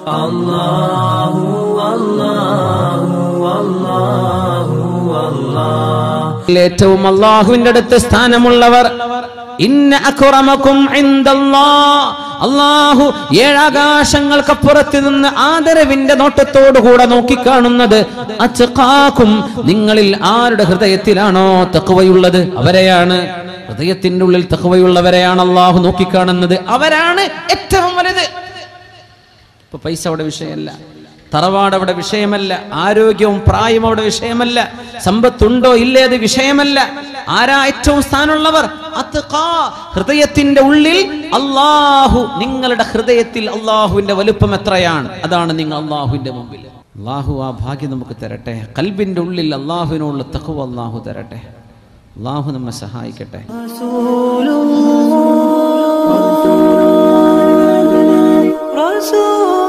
അല്ലാഹു അല്ലാഹു അല്ലാഹു അല്ലാഹ്. ഏറ്റവും അല്ലാഹുവിന്റെ അടുത്ത് സ്ഥാനമുള്ളവർ, ഇന്ന അക്രമക്കും ഇൻദല്ലാഹ്, അല്ലാഹു ഏഴാകാശങ്ങൾക്കപ്പുറത്ത് നിന്ന് ആദരവിന്റെ നോട്ടത്തോടുകൂടെ നോക്കിക്കാണുന്നത് അത്ഖാക്കും, നിങ്ങളിൽ ആരുടെ ഹൃദയത്തിലാണോ തഖ്വയുള്ളത് അവരെയാണ്. ഹൃദയത്തിന്റെ ഉള്ളിൽ തഖ്വയുള്ളവരെയാണ് അല്ലാഹു നോക്കിക്കാണുന്നത്, അവരാണ് ഏറ്റവും വലുത്. ഇപ്പൊ പൈസ അവിടെ വിഷയമല്ല, തറവാട് അവിടെ വിഷയമല്ല, ആരോഗ്യവും പ്രായവും അവിടെ വിഷയമല്ല, സമ്പത്തുണ്ടോ ഇല്ലേ അത് വിഷയമല്ല. ആരാ ഏറ്റവും സ്ഥാനമുള്ളവർ? അത്ഖാ, ഹൃദയത്തിന്റെ ഉള്ളിൽ അല്ലാഹു, നിങ്ങളുടെ ഹൃദയത്തിൽ അല്ലാഹുവിന്റെ വലുപ്പം എത്രയാണ്, അതാണ് നിങ്ങൾ അല്ലാഹുവിന്റെ മുമ്പിൽ. അല്ലാഹു ആ ഭാഗ്യം നമുക്ക് തരട്ടെ. ഖൽബിന്റെ ഉള്ളിൽ അല്ലാഹുവിനുള്ള തഖ്വ അല്ലാഹു തരട്ടെ. അല്ലാഹു നമ്മെ സഹായിക്കട്ടെ. റസൂലുള്ളാഹ്